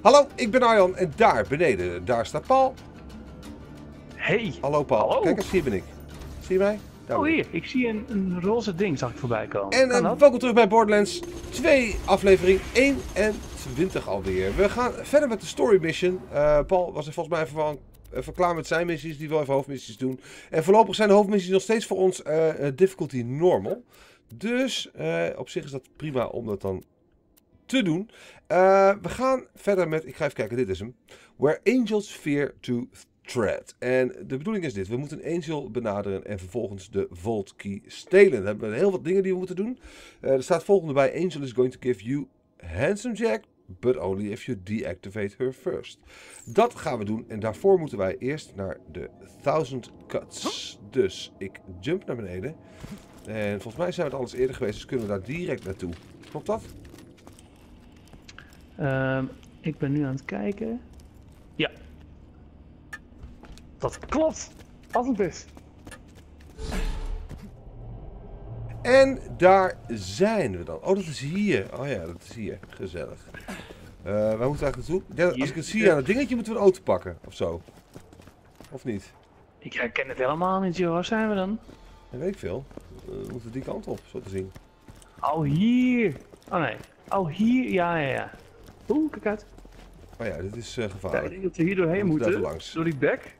Hallo, ik ben Arjan en daar beneden, daar staat Paul. Hey. Hallo Paul, Hallo. Kijk eens, hier ben ik. Zie je mij? Daar ben ik. Hier, ik zie een roze ding zag ik voorbij komen. En Kan dat? welkom terug bij Borderlands 2, aflevering 21 alweer. We gaan verder met de story mission. Paul was er volgens mij even klaar met zijn missies, die wil even hoofdmissies doen. En voorlopig zijn de hoofdmissies nog steeds voor ons difficulty normal. Dus op zich is dat prima om dat dan te doen. We gaan verder met, ik ga even kijken, dit is hem. Where Angels Fear to Tread. En de bedoeling is dit, we moeten een angel benaderen en vervolgens de vault key stelen. We hebben heel wat dingen die we moeten doen. Er staat volgende bij, Angel is going to give you handsome jack, but only if you deactivate her first. Dat gaan we doen en daarvoor moeten wij eerst naar de 1000 cuts. Dus ik jump naar beneden. En volgens mij zijn we het alles eerder geweest, dus kunnen we daar direct naartoe. Klopt dat? Ik ben nu aan het kijken. Ja. Dat klopt. Als het is. En daar zijn we dan. Oh, dat is hier. Oh ja, dat is hier. Gezellig. Waar moeten we eigenlijk naartoe? Ja, als ik het zie aan het dingetje, moeten we een auto pakken. Of zo. Of niet? Ik herken het helemaal niet, joh. Waar zijn we dan? Dat weet ik veel. We moeten die kant op, zo te zien. Oh, hier. Oh nee. Oh, hier. Ja. Oeh, kijk uit. Oh ja, dit is Ja, ik gevaarlijk. denk dat we hier doorheen We moeten moeten. daar langs. Door die bek.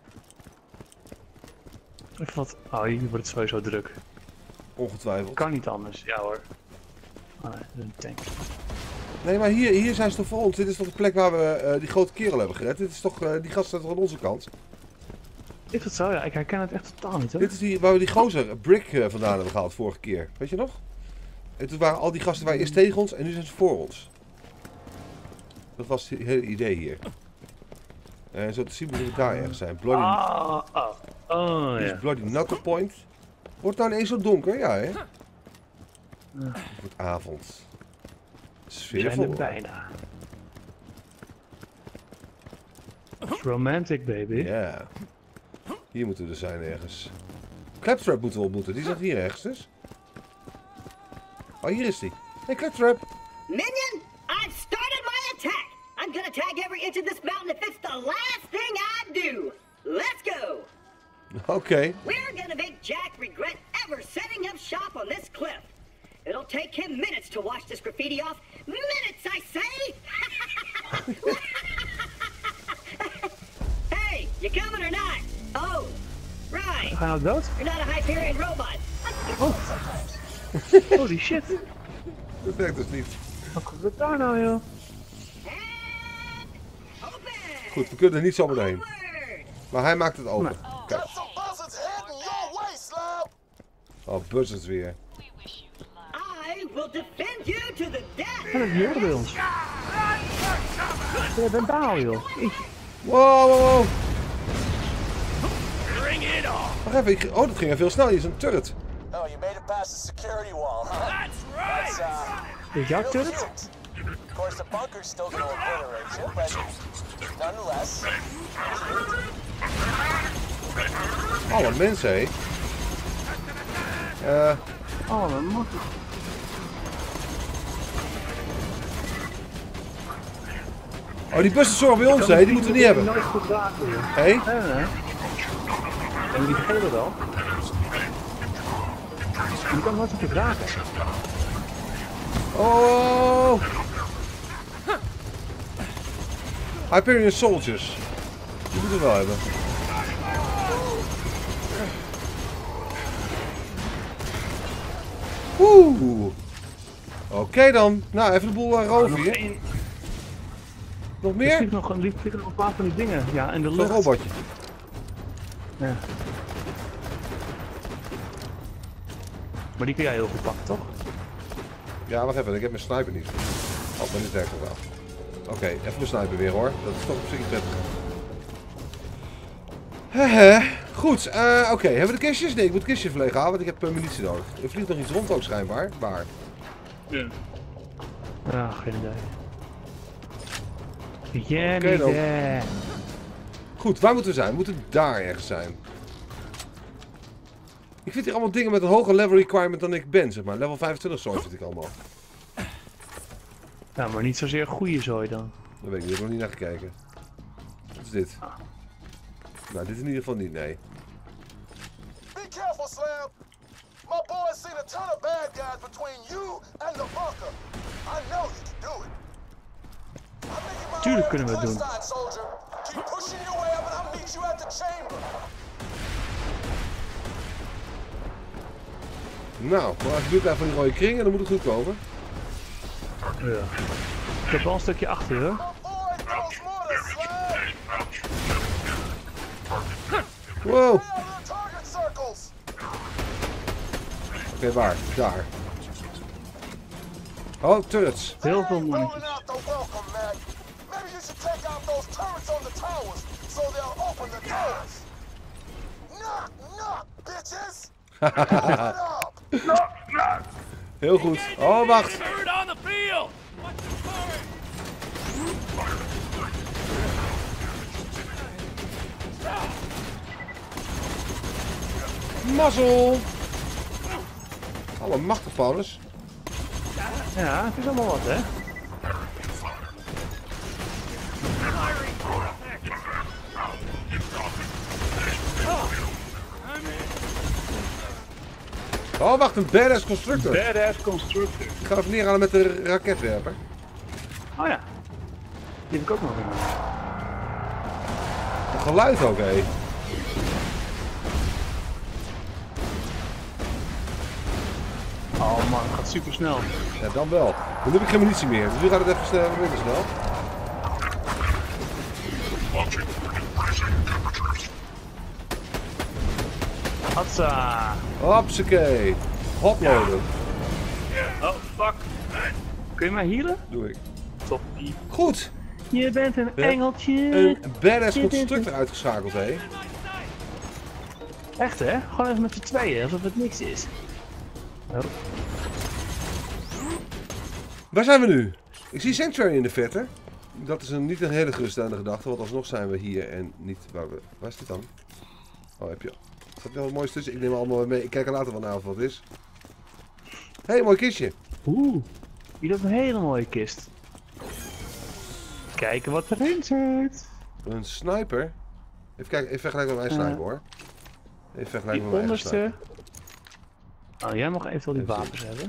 Even wat. Oh, hier wordt het sowieso druk. Ongetwijfeld. Kan niet anders. Ja hoor. Oh nee, dat is een tank. Nee, maar hier zijn ze toch voor ons. Dit is toch de plek waar we die grote kerel hebben gered. Dit is toch, die gast staat toch aan onze kant. Is dat zo? Ja, ik herken het echt totaal niet hoor. Dit is die, waar we die gozer, Brick, vandaan hebben gehaald vorige keer. Weet je nog? En toen waren al die gasten waren eerst tegen ons en nu zijn ze voor ons. Dat was het hele idee hier. En zo te zien moeten we daar ergens zijn. Bloody, Oh hier is ja. Bloody Knuckle Point. Wordt het nou ineens zo donker? Ja, hè? Het wordt avond. We zijn Sfeervol. er bijna. It's romantic, baby. Ja. Hier moeten we er zijn ergens. Claptrap moeten we ontmoeten. Die zat hier ergens dus. Oh, hier is die. Hey, Claptrap. Minion, I've started my attack! I'm gonna tag every inch of this mountain if it's the last thing I do! Let's go! Oké. We're gonna make Jack regret ever setting up shop on this cliff. It'll take him minutes to wash this graffiti off. Minutes, I say! Hey, you coming or not? Oh, right. Ga je nou dood? You're not a Hyperion robot. Holy shit. Dat werkt dus niet. Wat komt er daar nou, joh? And open! Goed, we kunnen er niet zomaar doorheen. Onward! Maar hij maakt het open. Kijk. Got some buzzards heading your way, Slab! Oh, buzzards weer. I will defend you to the death! Ja, dat is hier bij ons. Je bent baal, joh. Wow. Wacht even, oh, dat ging er veel snel. Hier is een turret. Oh, you made it past the security wall, huh? That's Is jouw turret? brilliant. Of course, the bunker's still gonna obliterate you, but nonetheless. Alle mensen, hé. Oh, man. Oh, die bussen zorgen bij ons, hé. Die moeten we niet hebben. Nooit goed raken, joh. Hé? Nee. En die gele wel. Die kan nooit goed raken. Oh. Hyperion Soldiers. Die moeten we wel hebben. Oeh. Oké dan. Nou, even de boel roven hier. Nog Er meer? vliegen nog een paar van die dingen. Ja, in de Zo'n lucht. robotje. Ja. Maar die kun jij heel goed pakken, toch? Ja, wacht even. Ik heb mijn sniper niet. Oh, maar dit werkt nog wel. Oké, even mijn sniper weer hoor. Dat is toch op zich prettig. Goed, oké. Hebben we de kistjes? Nee, ik moet het kistje verlegen halen, want ik heb munitie nodig. Er vliegt nog iets rond ook schijnbaar. Waar? Ja. Ja, geen idee. Geen Oké, dan. idee. Goed, waar moeten we zijn? We moeten daar ergens zijn. Ik vind hier allemaal dingen met een hoger level requirement dan ik ben, zeg maar. Level 25 zooi vind ik allemaal. Ja, maar niet zozeer goede zooi dan. Dat weet ik niet, ik heb nog niet naar gekeken. Wat is dit? Ah. Nou, dit in ieder geval niet, nee. Be careful, Slam. My boys seen a ton of bad guys between you and the bunker. I know you can do it. I'm making my Tuurlijk way kunnen we up the het doen. cliffside, soldier. Keep pushing your way up and I'll meet you at the chamber. Nou, maar als je doet daar van die rode kringen, dan moet het goed komen. Ja. Ik heb wel een stukje achter, hoor. My boy throws mortar, Slam. Wow! Stay out of the target circles. Oké, waar? Daar. Oh, turrets. Heel veel Rolling monnetjes. out the welcome, Mac. Maybe you should take out those turrets on the towers so they'll open the doors. Knock, knock, bitches. Open it up. Heel goed. Oh, wacht. Mazzel. Alle machtig, Paulus. Ja, het is allemaal wat, hè? Oh, wacht, een badass constructor. Badass constructor. Ik ga even neerhalen met de raketwerper. Oh ja. Die heb ik ook nog in. Het geluid ook, hé. Oh man, het gaat super snel. Ja, dan wel. Dan heb ik geen munitie meer, dus nu gaat het even snel, minder snel. Hatsa. Hopsakee. Hotloaden. Oh, fuck. Kun je mij healen? Doe ik. Toppie. Goed. Je bent een Ja. engeltje. Een badass constructor uitgeschakeld, hé. Echt hè? Gewoon even met z'n tweeën, alsof het niks is. Oh. Waar zijn we nu? Ik zie Sanctuary in de verte. Dat is niet een hele geruststellende gedachte, want alsnog zijn we hier en niet waar we... Waar is dit dan? Oh, heb je... Zat er wel wat moois tussen? Ik neem allemaal mee. Ik kijk er later wel naar of wat is. Hé, mooi kistje. Oeh, hier is een hele mooie kist. Kijken wat erin zit. Een sniper. Even kijken, even vergelijken met mijn sniper hoor. Even vergelijken Die met mijn eigen sniper. onderste. Oh, jij mag eventueel die Even wapens hebben.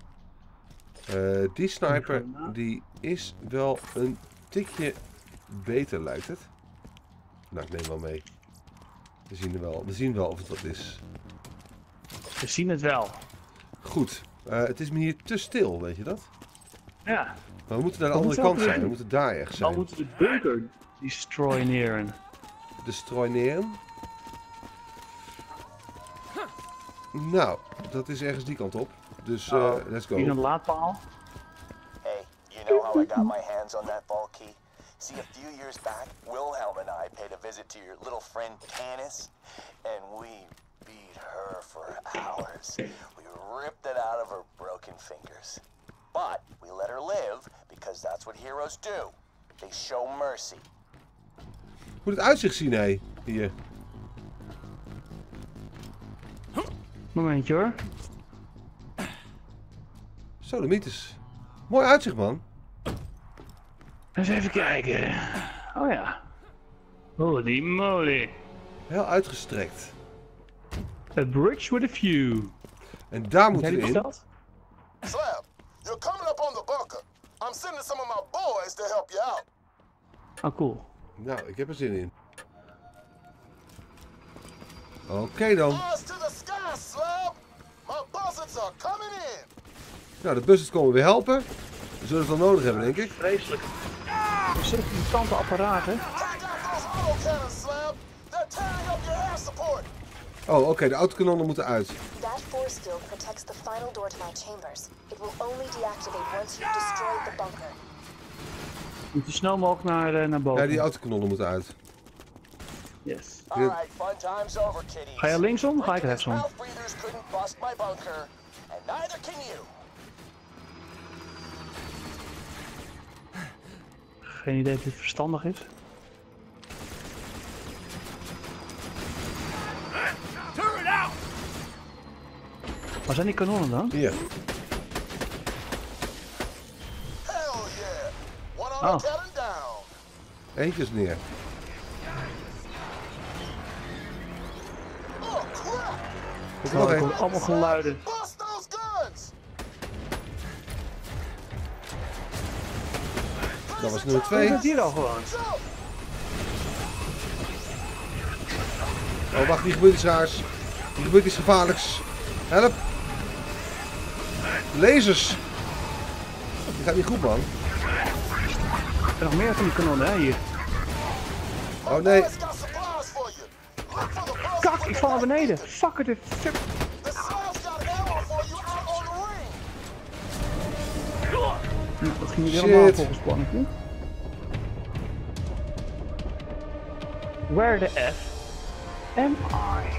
Die sniper, die is wel een tikje beter lijkt het. Nou, ik neem wel mee. We zien wel of het wat is. We zien het wel. Goed. Het is me hier te stil, weet je dat? Ja. Maar we moeten naar de We andere moeten kant ook zijn. weer- We moeten daar ergens Dan zijn. moeten we de bunker destroyeren. Destroyneren. Nou, dat is ergens die kant op. Dus let's go. Hier een laadpaal. Hey, you know how I got my hands on that vault key? See, a few years back, Wilhelm and I paid a visit to your little friend Tanis, and we beat her for hours. We ripped it out of her broken fingers. But we let her live because that's what heroes do. They show mercy. Moet het uitzicht zien, hé. Hier. Momentje hoor. Zo, de mythes. Mooi uitzicht, man. Eens even kijken. Oh ja. Holy moly. Heel uitgestrekt. A bridge with a view. En daar Heb moeten jij we die in. besteld? Slab, you're coming up on the bunker. I'm sending some of my boys to help you out. Oh cool. Nou, ik heb er zin in. Oké dan. Eyes to the sky, Slab. My buzzards are coming in. Nou, de buzzers komen weer helpen. We zullen het wel nodig hebben, denk ik. Vreselijk. Zulke irritante apparaten. Take out those autocannons, Slab. They're tearing up your air support. Oh, oké, de autokanonnen moeten uit. That force field protects the final door to my chambers. It will only deactivate once you've destroyed the bunker. We moeten snel mogelijk naar boven. Ja, die autokanonnen moeten uit. Yes. All right, fun time's over, kiddies. Ga je linksom? Ga ik Lincoln's rechtsom? mouth breathers couldn't bust my bunker, and neither can you. Geen idee of dit verstandig is. Waar zijn die kanonnen dan? Hier. Hell yeah. One Oh. autocannon down. Eentje is neer. Komt er nog Oh, er één. komen allemaal geluiden. Bust those guns! Dat was nummer Je 2. bent hier al gewoon. Oh, wacht, hier gebeurt iets raars. Hier gebeurt iets gevaarlijks. Help! Lasers! Die gaat niet goed, man. Er zijn nog meer van die kanonnen, hè, hier. Oh nee. Boys got supplies for you. Look for the bus. Kak, ik val naar beneden. Fuck it, fuck. The Slavs got ammo for you out on the ring. Dat ging niet Shit. helemaal volgens plannetje. Where the F am I?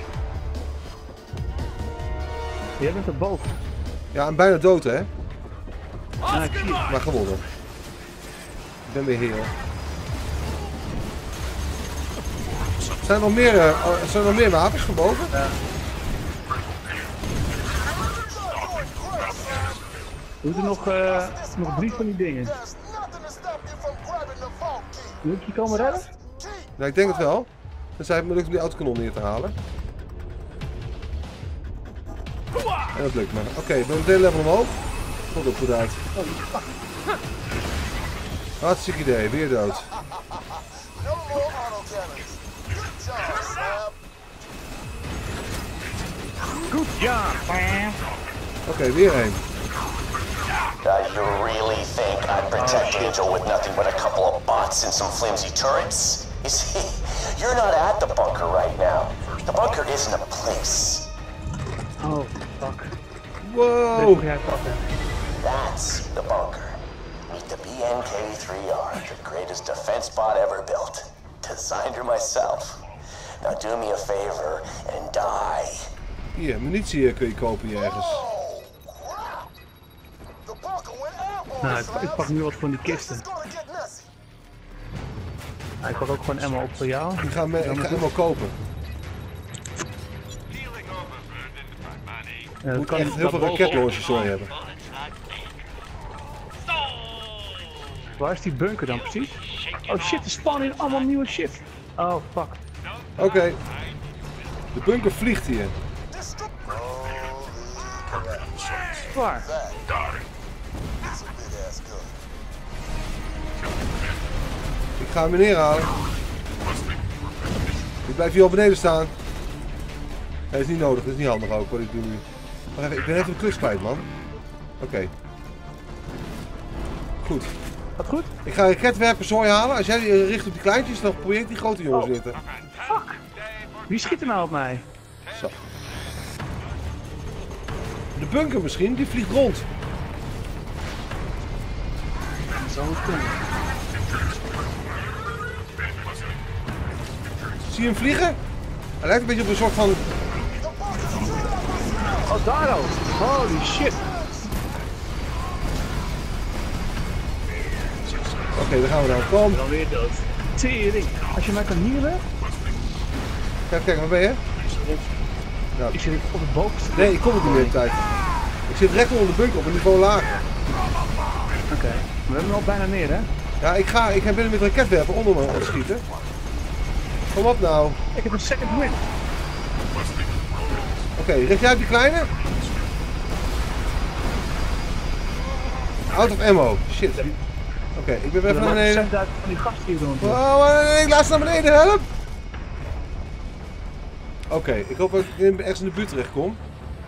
Jij bent er boven. Ja, en bijna dood, hè? Ja, ik zie het. Maar gewonnen. Ik ben weer heel. Zijn er nog meer wapens van boven? Ja. We moeten nog 3 van die dingen. There's nothing to stop you from grabbing the vault key. Moet ik je komen redden? Key. Nou, ik denk het wel. Dan zijn het me lukt om die autokanon neer te halen. En dat lukt me. Oké, ik ben meteen level omhoog. Goed op, goed uit. Hartstikke idee, weer dood. No more autocannons. Good job, Slav. Good job, man. Oké, weer één. You really think I'd protect Angel with nothing but a couple of bots and some flimsy turrets? You see, you're not at the bunker right now. The bunker isn't a place. Oh, fuck. Wow. Dit moet jij pakken. That's the bunker. Meet the BNK-3R, the greatest defense bot ever built. Designed her myself. Now do me a favor and die. Hier, munitie kun je kopen hier ergens. Oh, crap! The bunker went airborne, Nou, ik pak nu wat van die This is kisten. gonna get messy. Nou, ik pak ook gewoon ammo op voor jou. Ik ga helemaal kopen. Ja, Ik moet echt heel veel raketlaunchers zo hebben. Waar is die bunker dan precies? Oh shit, er spawnen in allemaal nieuwe shit. Oh fuck. Oké. De bunker vliegt hier. Waar? It's a big ass gun. Ik ga hem neerhalen. Ik blijf hier al beneden staan. Dat is niet nodig, dat is niet handig ook wat ik doe nu. Wacht even, ik ben even de klus kwijt, man. Oké. Goed. Wat goed? Ik ga raketwerper zooi halen. Als jij die richt op die kleintjes, dan probeer ik die grote jongens Oh. zitten. Fuck. Wie schiet er nou op mij? Zo. De bunker misschien, die vliegt rond. Dat zou het kunnen. Zie je hem vliegen? Hij lijkt een beetje op een soort van... Oh, daar ook. Holy shit. Oké, daar gaan we dan. Kom. Dan weer dood. Tering. Als je mij kan healen. Kijk, waar ben je? Ik zit op het bovenste. Nee, ik kom er niet meer in tijd. Ik zit recht onder de bunker op een niveau lager. Oké. We hebben hem al bijna neer, hè? Ja, ik ben binnen met raketwerper onder me aan het schieten. Kom op nou. Ik heb een second win. Oké, richt jij op die kleine? Out of ammo. Shit. Oké, ik ben weer even naar beneden. van die gasten hier rond. Oh, nee, ik laat ze naar beneden, help! Oké, ik hoop dat ik ergens in de buurt terecht kom.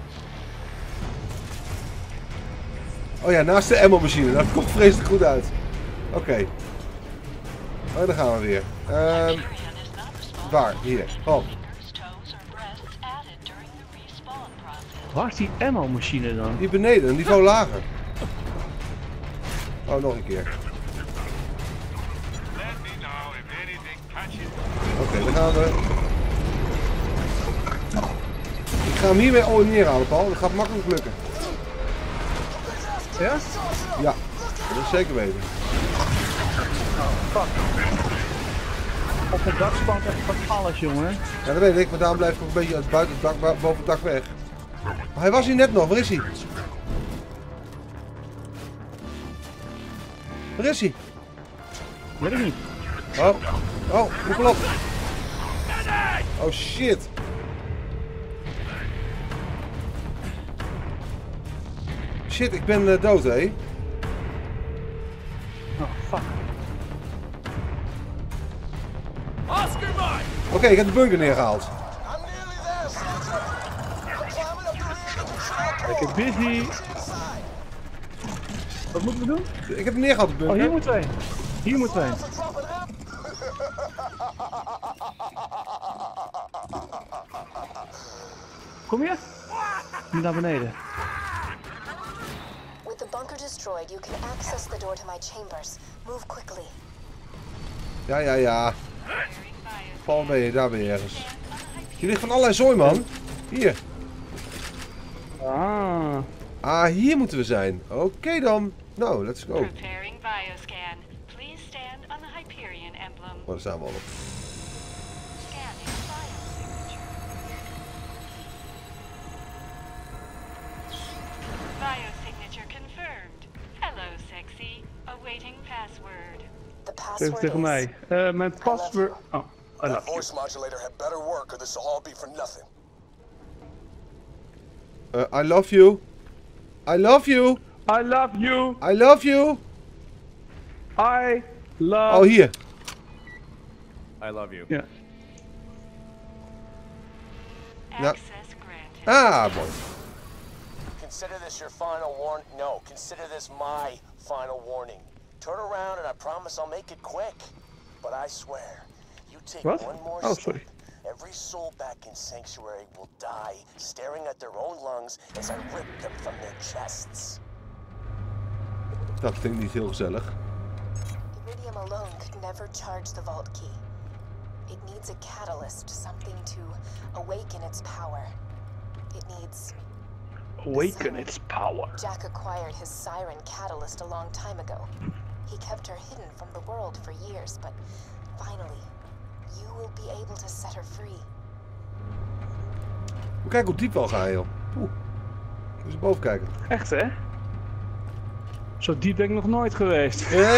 Oh ja, naast de ammo-machine. Dat komt vreselijk goed uit. Oké. Oh, daar gaan we weer. Waar? Hier. Oh. Waar is die ammo-machine dan? Hier beneden, een niveau lager. Oh, nog een keer. Oké, dan gaan we. Ik ga hem hiermee neerhalen, Paul. Dat gaat makkelijk lukken. Ja? Ja, dat is zeker weten. Fuck. Op het dak spant echt van alles, jongen. Ja, dat weet ik, maar daarom blijf ik ook een beetje uit buiten het dak, boven het dak weg. Maar hij was hier net nog, waar is hij? Waar is hij? Weet ik niet. Oh, oh, hoepel op. Oh shit. Shit, ik ben dood, hé. Oh, fuck. Oké, ik heb de bunker neergehaald. Lekker busy. Wat moeten we doen? Ik heb hem neergehaald, de bunker. Oh, hier moeten we heen. Hier moeten we heen. Kom je? Nu naar beneden. With the bunker destroyed, you can access the door to my chambers. Move quickly. Ja, ja, ja. Paul, ben je? Daar ben je ergens. Hier ligt van allerlei zooi, man. Hier. Ah. Ah, hier moeten we zijn. Oké dan. Nou, let's go. Preparing bioscan. Please stand on the Hyperion emblem. Oh, daar staan we al op. Scanning biosignature. Biosignature confirmed. Hello, sexy. Awaiting password. The Zeg password tegen is... mij. Mijn paswoord... Oh, I That love you. voice modulator had better work or this will all be for nothing. I love you. I love you. I love you. I love you. I love... Oh, hier. I love you. Ja. Access granted. Ah, mooi. Consider this your final warning. No, consider this my final warning. Turn around and I promise I'll make it quick. But I swear, you take What? one more Oh, step, sorry. every soul back in Sanctuary will die staring at their own lungs as I rip them from their chests. Dat klinkt niet heel gezellig. Iridium alone could never charge the vault key. It needs a catalyst, something to awaken its power. It needs... Awaken its power. Jack acquired his siren catalyst a long time ago. He kept her hidden from the world for years, but finally, you will be able to set her free. We kijken hoe diep we al gaan, joh. Oeh. Eens boven kijken. Echt, hè? Zo diep ben ik nog nooit geweest.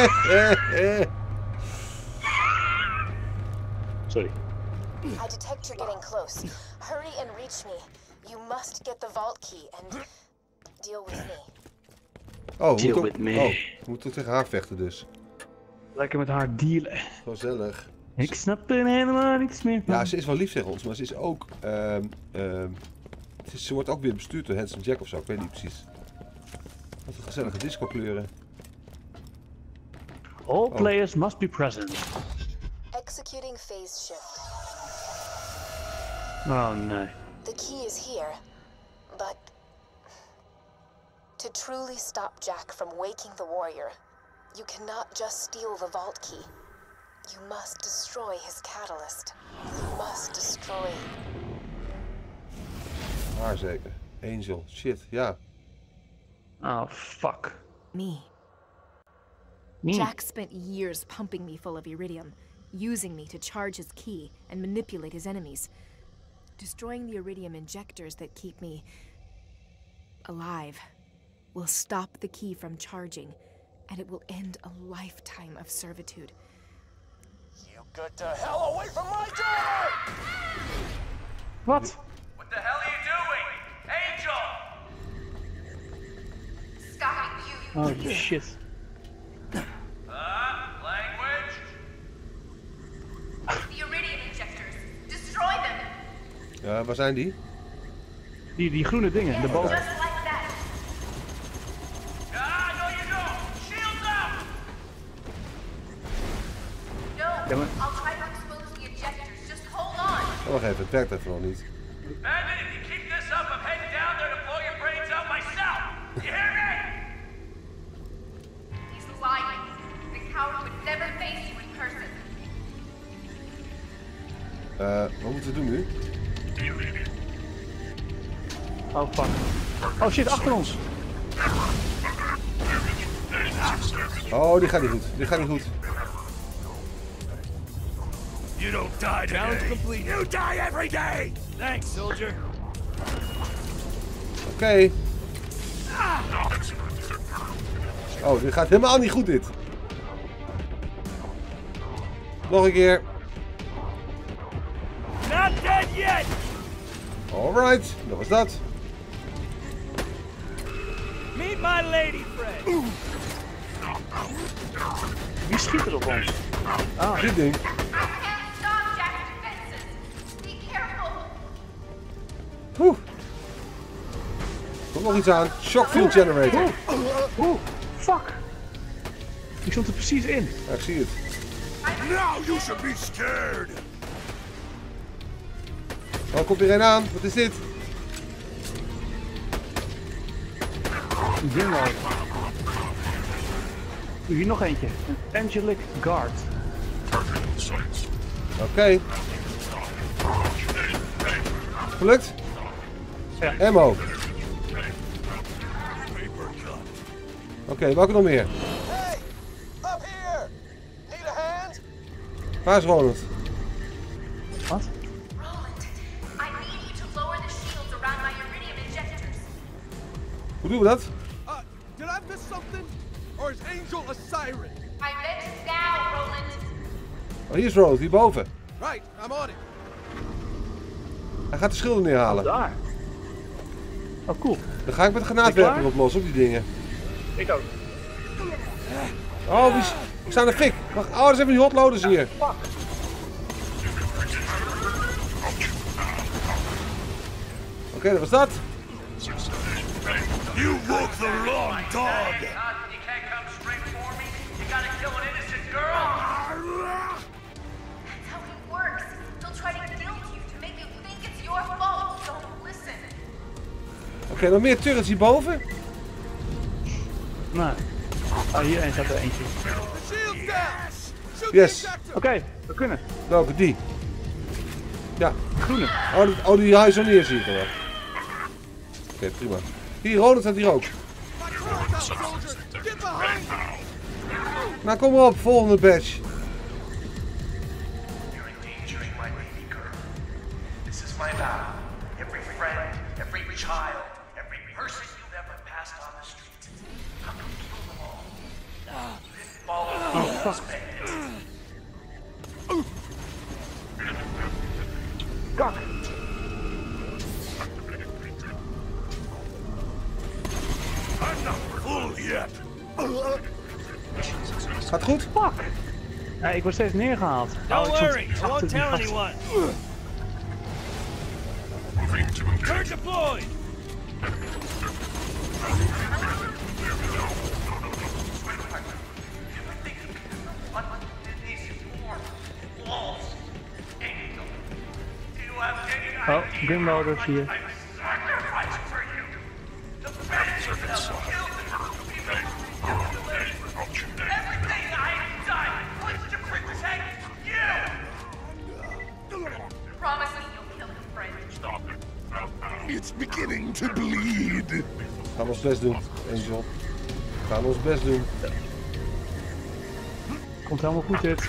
Sorry. I detect you're getting close. Hurry and reach me. You must get the vault key and deal with me. Oh, Deal moet with ook, me. oh, we moeten tegen haar vechten dus. Lekker met haar dealen. Gezellig. Ik snap er helemaal niks meer van. Ja, ze is wel lief tegen ons, maar ze is ook... ze wordt ook weer bestuurd door Handsome Jack of zo, ik weet niet precies. Wat een gezellige disco kleuren. All players must be present. Executing phase shift. Oh nee. The key is here, but to truly stop Jack from waking the warrior, you cannot just steal the vault key. You must destroy his catalyst. You must destroy... Haar zeker. Angel. Shit, ja. Oh fuck. Me. Jack spent years pumping me full of iridium, using me to charge his key and manipulate his enemies. Destroying the iridium injectors that keep me alive will stop the key from charging, and it will end a lifetime of servitude. You get the hell away from my door! Wat? What the hell are you doing? Angel! Oh shit. Language? The iridium injectors. Destroy them. Ja, waar zijn die? Die groene dingen, de boven. Just like that. Ah, no you don't! Shields up! No, Ja, maar... I'll try to expose the injectors. Just hold on. Oh, wacht even, het werkt even nog niet. Bandit, if you keep this up, I'm heading down there to blow your brains out myself! You hear me? He's lying. The coward would never face you in person. Wat moeten we doen nu? Oh fuck. Oh shit, achter ons. Oh, die gaat niet goed. Die gaat niet goed. You don't die today. Challenge complete. You die every day! Thanks, soldier. Oké. Oh, dit gaat helemaal niet goed, dit. Nog een keer. Not dead yet! Alright, dat was dat. Meet my lady friend. Wie schiet er op ons? Ah, Dit ding. I can't stop Jack's defenses. Be careful. Oeh. Komt nog iets aan. Shockfield generator. Oeh, fuck. Die stond er precies in. Ja, ik zie het. Now you should be scared. Oh, komt er een aan. Wat is dit? Een ding al. Hier nog eentje. Een Angelic Guard. Oké. Gelukt? Ja. Ammo. Oké, welke nog meer? Hey! Up here! Need a hand? Waar is Ronald? Wat? Roland, I need you to lower the shields around my iridium injectors. Hoe doen we dat? Did I miss something? Or is Angel a siren? I meant now, Roland. Oh, hier is Ronald, hierboven. Right, I'm on it. Hij gaat de schilder neerhalen. Daar. Oh, cool. Dan ga ik met de granaatwerper oplossen op die dingen. Ik ook. Oh, ik sta in de fik. Wacht, oh, er zijn van die hotloaders hier. Fuck. Oké, dat was dat. You walk the wrong dog. You can't come straight for me. You gotta kill an innocent girl. That's how it works. He'll try to guilt you to make you think it's your fault. Don't listen. Oké, nog meer turrets hierboven. Nou. Ah, hier staat er eentje. Yes. Oké, we kunnen. Welke? Die? Ja. Groene. Oh, die huisonier zie ik al wel. Oké, prima. Hier, Ronald staat hier ook. Nou, kom maar op, volgende badge. You're endangering my baby girl. This is my vow. Every friend, every child, every person you've ever passed on the street. I'm gonna kill them all. Then follow me as expected. Kak. I'm not full yet. Gaat goed? Fuck. Ja, ik word steeds neergehaald. Don't ik stond worry, I achter won't die tell gast. anyone. Turn deployed. Oh, gunloaders hier. Promise me you'll kill him, friend. It's beginning to bleed. We gaan ons best doen, Angel. We gaan ons best doen. Komt helemaal goed dit.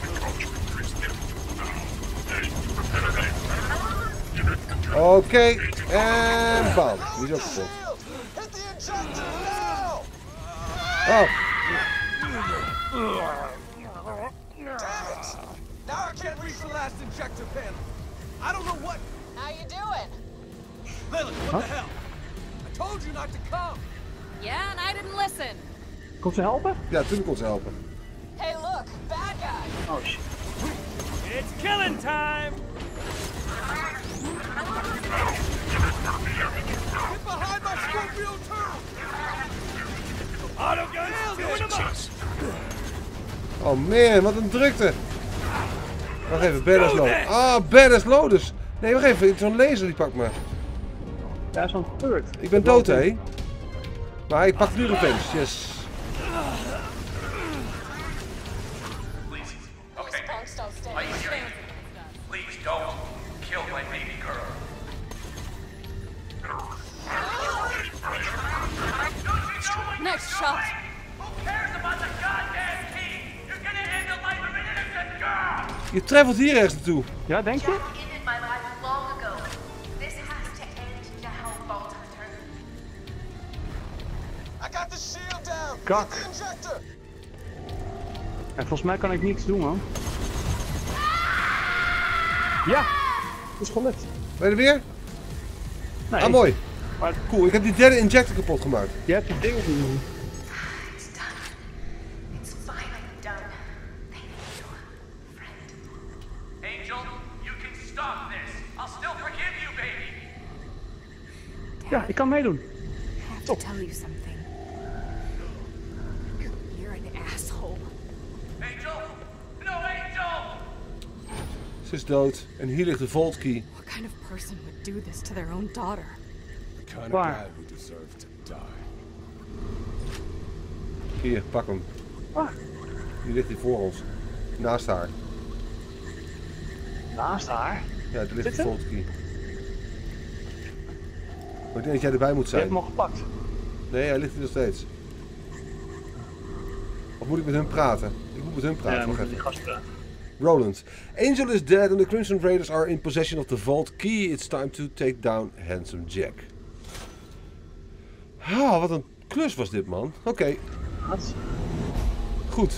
Oké, en bam. Die is ook kapot. Hit the injector now! Oh, Damn it! Now I can't reach the last injector panel. I don't know what. How you doing? Lily, what the hell? I told you not to come. Yeah, and I didn't listen. Komt ze helpen? ja, natuurlijk kon ze helpen. Hey, look, bad guy. Oh shit. It's killing time. Get behind my Scorpio turret. Autogun, doing them up. Oh man, wat een drukte. Wacht even, Badass Loaders. Ah, Badass Loaders. Nee, wacht even, zo'n laser die pakt me. Ja, zo'n turret. Ik ben dood, hé. Maar ik pak nu revenge, yes. Please, okay. These punks don't stand I a hear you. chance against us. Please don't kill my baby girl. Nice shot. Who cares about the goddamn key? You're gonna end the life of an innocent girl! Je travelt hier ergens naartoe. Ja, denk je? Jack ended my life long ago. This has to end now, Vault Hunter. I got the shield down! Kak. Hit the injector! En volgens mij kan ik niets doen, man. Ja, het is gelukt. Ben je er weer? Nee. Ah, mooi. Maar... Cool, ik heb die derde injector kapot gemaakt. Je hebt die ding doen. It's done. It's finally done. Thank you, friend. Angel, you can stop this. I'll still forgive you, baby. Ja, ik kan meedoen. I have to tell you something. You're an asshole. Angel? No, Angel! Ze is dood. En hier ligt de Vault Key. What kind of person would do this to their own daughter? The kind of Waar? guy who deserves to die. Hier, pak hem. Ah, Hier ligt hij voor ons. Naast haar. naast haar. Ja, er ligt Zit de hem? Vault Key. Maar ik denk dat jij erbij moet Je hebt zijn. hem al gepakt. Nee, hij ligt hier nog steeds. Of moet ik met hem praten? Ik moet met hem praten. Ja, Wacht moet met even. die gast praten. Roland. Angel is dead and the Crimson Raiders are in possession of the Vault Key. It's time to take down Handsome Jack. Ah, wat een klus was dit, man. Oké, Wat? goed.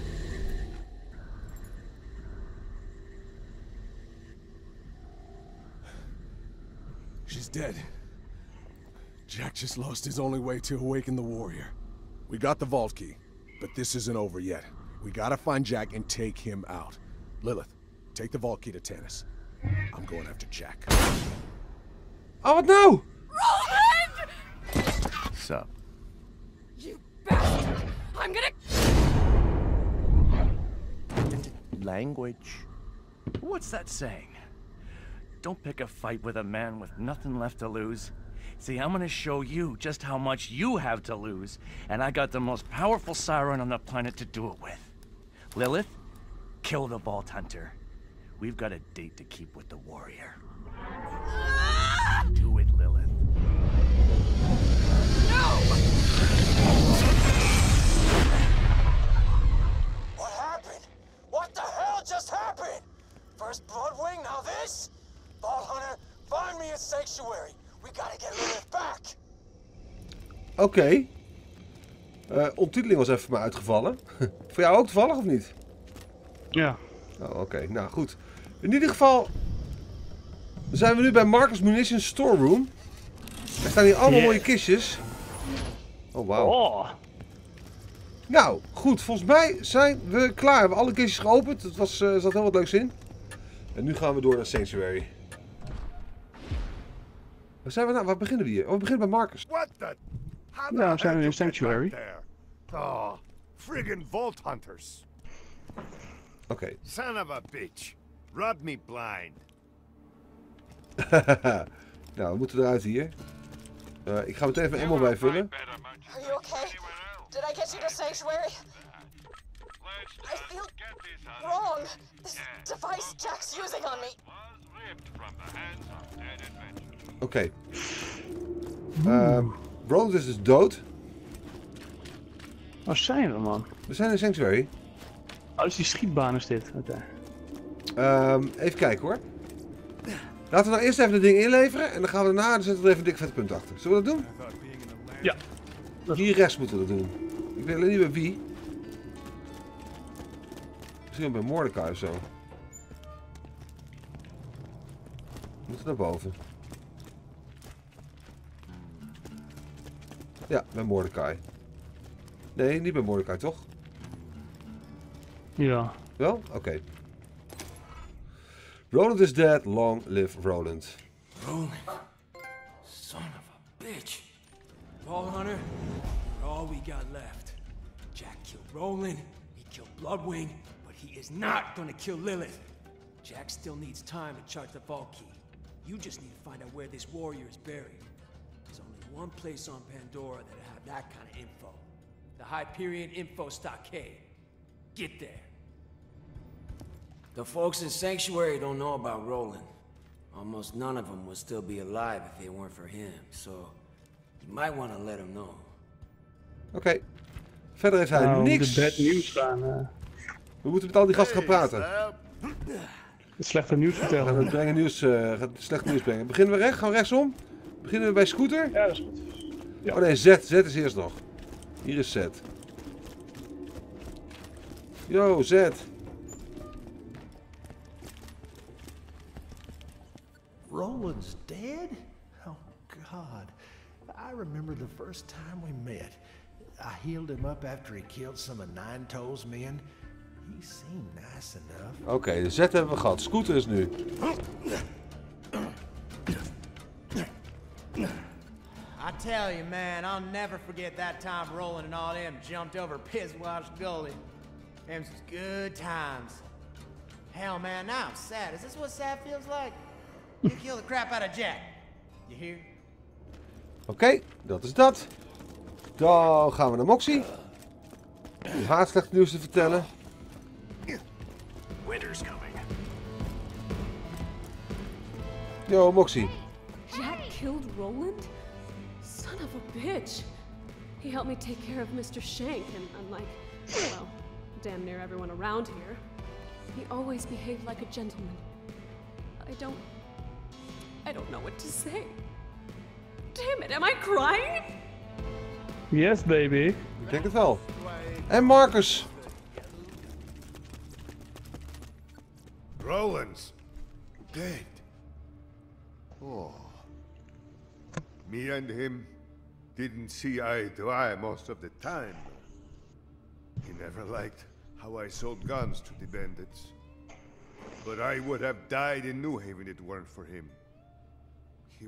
She's dead. Jack just lost his only way to awaken the warrior. We got the vault key, but this isn't over yet. We gotta find Jack and take him out. Lilith, take the vault key to Tannis. I'm going after Jack. Oh, wat nou? Sup? You bastard! I'm gonna... Language. What's that saying? Don't pick a fight with a man with nothing left to lose. See, I'm gonna show you just how much you have to lose, and I got the most powerful siren on the planet to do it with. Lilith, kill the Vault Hunter. We've got a date to keep with the warrior. Do it, Lilith. What happened? What the hell just happened? First Bloodwing, now this? Vault Hunter, find me a sanctuary. We gotta get Lilith back. Oké. Ondertiteling was even voor mij uitgevallen. Voor jou ook toevallig of niet? Ja. Oh, oké. Nou, goed. In ieder geval zijn we nu bij Marcus Munitions Storeroom. Er staan hier allemaal mooie kistjes. Oh, wauw. Oh. Nou, goed. Volgens mij zijn we klaar. We hebben alle kistjes geopend. Er zat heel wat leuks in. En nu gaan we door naar Sanctuary. Waar zijn we nou? Waar beginnen we hier? Oh, we beginnen bij Marcus. What the? How Ja, we the zijn hell in did you get Sanctuary. back there? Oh, friggin' Vault Hunters. Oké. Son of a bitch. Rub me blind. Nou, we moeten eruit hier. Ik ga meteen even ammo bijvullen. Are you okay? Did I get you to Sanctuary? I feel wrong. This device Jack's using on me. Oké. Roland is dus dood. Waar zijn we, man? We zijn in Sanctuary. Oh, dus die schietbaan is dit. Uit daar. Even kijken hoor. Laten we nou eerst even het ding inleveren. En dan gaan we daarna zetten we er even een dik vette punt achter. Zullen we dat doen? Ja. Hier rechts moeten we dat doen. Ik weet alleen niet bij wie. Misschien bij Mordecai of zo. We moeten naar boven. Ja, bij Mordecai. Nee, niet bij Mordecai, toch? Ja. Wel? Oké. Roland is dead. Long live Roland. Roland? Son of a bitch. Vault Hunter, you're all we got left. Jack killed Roland, he killed Bloodwing, but he is not gonna kill Lilith. Jack still needs time to charge the vault key. You just need to find out where this warrior is buried. There's only one place on Pandora that'll have that kind of info. The Hyperion Info Stockade. Get there. The folks in Sanctuary don't know about Roland. Almost none of them would still be alive if it weren't for him, so you might want to let them know. Oké. Verder heeft hij niks. De bad nieuws gaan. We moeten met al die gasten gaan praten. Het slechte nieuws vertellen. Gaat het brengen nieuws, gaat het slecht nieuws brengen. Beginnen we rechts? Gaan we rechtsom? Beginnen we bij Scooter? Ja, dat is goed. Ja. Oh nee, Z is eerst nog. Hier is Z. Yo, Z. Roland's dead? Oh, God. I remember the first time we met. I healed him up after he killed some of Nine Toes' men. He seemed nice enough. Oké, de zet hebben we gehad. Scooter is nu. I tell you, man, I'll never forget that time Roland and all them jumped over Piswash Gully. Them's good times. Hell, man, now I'm sad. Is this what sad feels like? You kill the crap out of Jack. You hear? Oké, dat is dat. Dan gaan we naar Moxie. Om haar slecht nieuws te vertellen. Winter's coming. Yo, Moxie. Jack killed Roland? Son of a bitch. He helped me take care of Mr. Shank, and unlike, well, damn near everyone around here, he always behaved like a gentleman. I don't know what to say. Damn it, am I crying? Yes, baby. Ik denk het wel. En Marcus. Roland's dead. Oh. Me and him didn't see eye to eye most of the time. He never liked how I sold guns to the bandits. But I would have died in New Haven if it weren't for him. He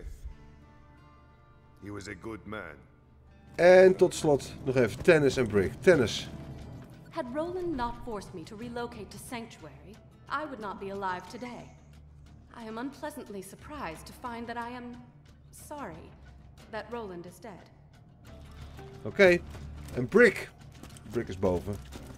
was a good man. En tot slot nog even Tennis en Brick. Tennis. Had Roland not forced me to relocate to Sanctuary, I would not be alive today. I am unpleasantly surprised to find that I am sorry that Roland is dead. Oké. En Brick. Brick is boven.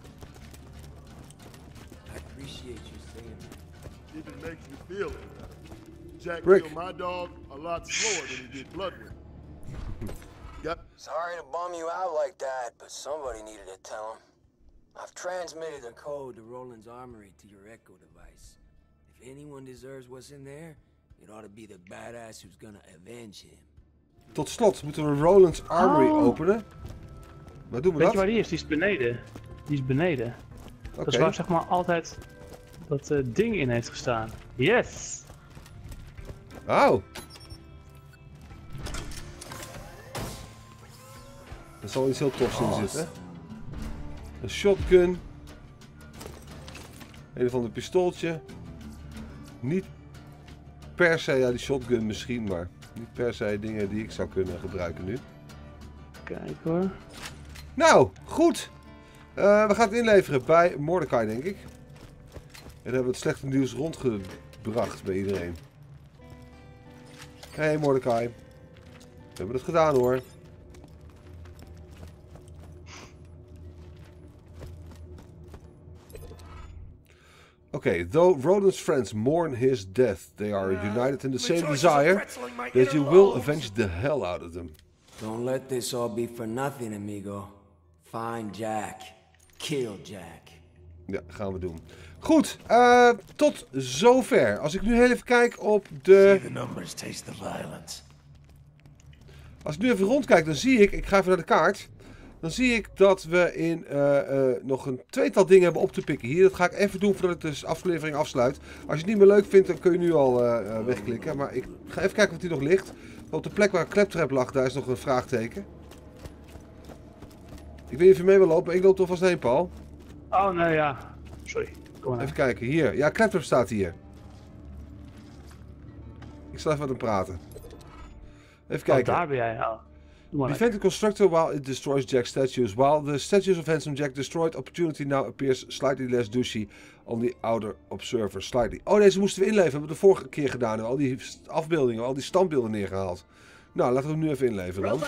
I appreciate you saying that. Even makes me feel it. Jack Brick. killed my dog a lot slower than he did Bloodwind. Sorry to bum you out like that, but somebody needed to tell him. I've transmitted the code to Roland's armory to your Echo device. If anyone deserves what's in there, it ought to be the badass who's gonna avenge him. Tot slot moeten we Roland's armory openen. Waar doen we Weet dat? je waar die is? Die is beneden. Die is beneden. Dat is waar zeg maar altijd dat ding in heeft gestaan. Yes! Oh. Er zal iets heel tofs in zitten. Een shotgun. Een of ander pistooltje. Niet per se, ja die shotgun misschien, maar niet per se dingen die ik zou kunnen gebruiken nu. Kijk hoor. Nou, goed. We gaan het inleveren bij Mordecai, denk ik. En dan hebben we het slechte nieuws rondgebracht bij iedereen. Hey Mordecai. We hebben het gedaan hoor. Okay, though Roland's friends mourn his death, they are united in the same desire that you will avenge the hell out of them. Don't let this all be for nothing, amigo. Find Jack. Kill Jack. Ja, gaan we doen. Goed, tot zover. Als ik nu heel even kijk op de... Als ik nu even rondkijk, dan zie ik ga even naar de kaart. Dan zie ik dat we in nog een tweetal dingen hebben op te pikken hier. Dat ga ik even doen voordat ik de aflevering afsluit. Als je het niet meer leuk vindt, dan kun je nu al wegklikken. Maar ik ga even kijken of die nog ligt. Op de plek waar Claptrap lag, daar is nog een vraagteken. Ik weet niet of je mee wil lopen, maar ik loop er vast heen, Paul. Oh, nee, ja. Sorry. Kom maar. Even kijken, hier. Ja, Claptrap staat hier. Ik zal even met hem praten. Even kijken. Oh, daar ben jij. Oh. Defend the constructor while it destroys Jack's statues. While the statues of Handsome Jack destroyed, opportunity now appears slightly less douchey on the outer observer. Slightly. Oh, deze moesten we inleveren. Hebben we de vorige keer gedaan. Al die afbeeldingen, al die standbeelden neergehaald. Nou, laten we hem nu even inleveren dan.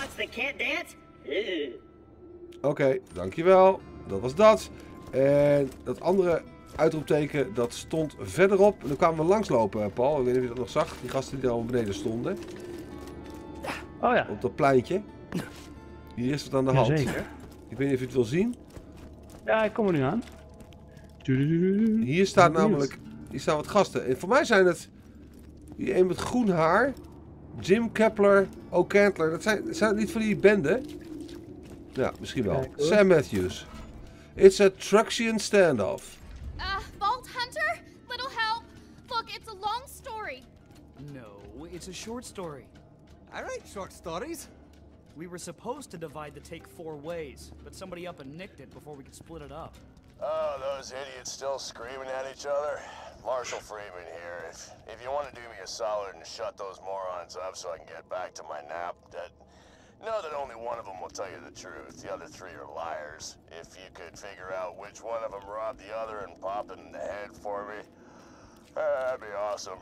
Oké, dankjewel. Dat was dat. En dat andere uitroepteken, dat stond verderop. En dan kwamen we langslopen, Paul. Ik weet niet of je dat nog zag. Die gasten die daar al beneden stonden. Oh ja. Op dat pleintje. Hier is wat aan de hand. Jazeker. Ik weet niet of je het wil zien. Ja, ik kom er nu aan. Hier staat namelijk... Hier staan wat gasten. En voor mij zijn het... Hier een met groen haar. Jim Kepler, O'Cantler. Dat zijn het niet van die bende? Ja, misschien wel. Kijk, Sam Matthews. It's a Truxian standoff. Vault Hunter? Little help. Look, it's a long story. No. It's a short story. I write short stories. We were supposed to divide the take 4 ways, but somebody up and nicked it before we could split it up. Oh, those idiots still screaming at each other? Marshall Freeman here. If you want to do me a solid and shut those morons up so I can get back to my nap, know that only one of them will tell you the truth. The other 3 are liars. If you could figure out which one of them robbed the other and pop it in the head for me, that'd be awesome.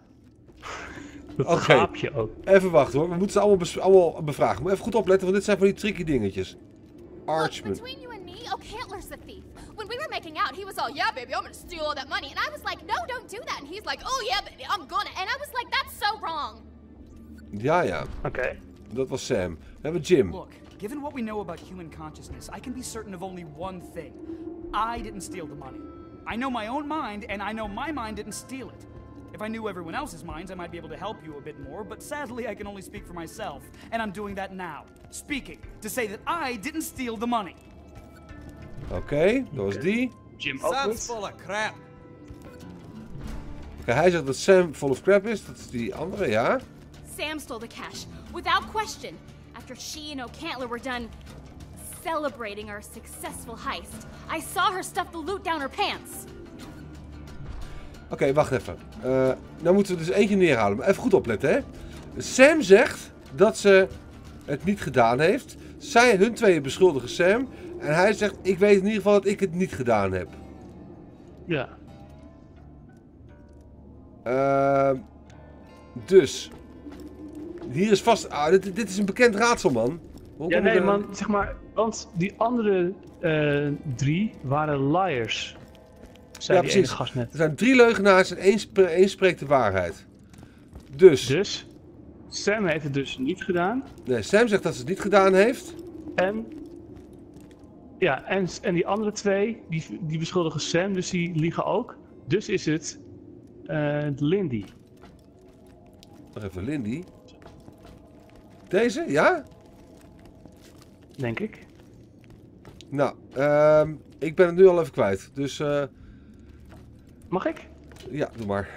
Oké, even wachten hoor. We moeten ze allemaal bevragen. Moet even goed opletten, want dit zijn van die tricky dingetjes. Archman. Between you and me, O'Cantler's the thief. When we were making out, he was all, yeah, baby, I'm gonna steal all that money. And I was like, no, don't do that. And he's like, oh, yeah, baby, I'm gonna. And I was like, that's so wrong. Ja. Oké. Dat was Sam. We hebben Jim. Look, given what we know about human consciousness, I can be certain of only one thing. I didn't steal the money. I know my own mind, and I know my mind didn't steal it. If I knew everyone else's minds, I might be able to help you a bit more, but sadly I can only speak for myself, and I'm doing that now. Speaking, to say that I didn't steal the money. Oké, dat was die. Jim ook Sam's full of crap. Oké, hij zegt dat Sam full of crap is. Dat is die andere, ja. Sam stole the cash, without question. After she and O'Cantler were done celebrating our successful heist, I saw her stuff the loot down her pants. Oké, wacht even. Nou moeten we dus eentje neerhalen. Maar even goed opletten, hè. Sam zegt dat ze het niet gedaan heeft. Hun tweeën beschuldigen Sam. En hij zegt, ik weet in ieder geval dat ik het niet gedaan heb. Ja. Dus. Hier is vast... dit is een bekend raadsel, man. Ja, nee, man. Zeg maar, want die andere 3 waren liars. Ja, precies. Er zijn 3 leugenaars en één spreekt de waarheid. Dus Sam heeft het dus niet gedaan. Nee, Sam zegt dat ze het niet gedaan heeft. En die andere 2, die beschuldigen Sam, dus die liegen ook. Dus is het Lindy. Nog even, Lindy. Deze, ja? Denk ik. Nou, ik ben het nu al even kwijt, dus... Mag ik? Ja, doe maar.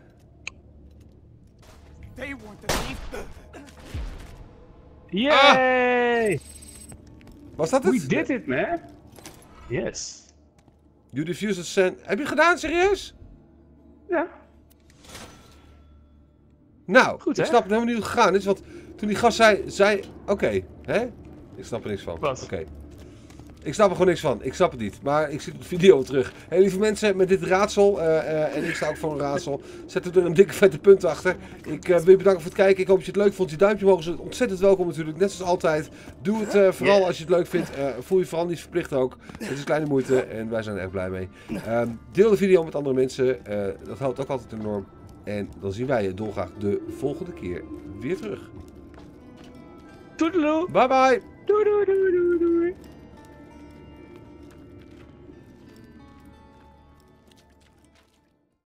They weren't the thief. Yay! Was dat het? We did it, man. Yes. You defused the sand. Heb je het gedaan, serieus? Ja. Nou, goed, ik snap helemaal niet hoe het gegaan is, want toen die gast zei oké, hè? Ik snap er niks van. Wat? Oké. Ik snap er gewoon niks van. Ik snap het niet. Maar ik zie de video terug. Hey, lieve mensen, met dit raadsel, en ik sta ook voor een raadsel, zetten er een dikke vette punt achter. Ik wil je bedanken voor het kijken. Ik hoop dat je het leuk vond. Je duimpje omhoog is ontzettend welkom natuurlijk. Net zoals altijd. Doe het vooral als je het leuk vindt. Voel je vooral niet verplicht ook. Het is kleine moeite en wij zijn er echt blij mee. Deel de video met andere mensen. Dat helpt ook altijd enorm. En dan zien wij je dolgraag de volgende keer weer terug. Toedeloe. Bye bye. Doei doei doei doei.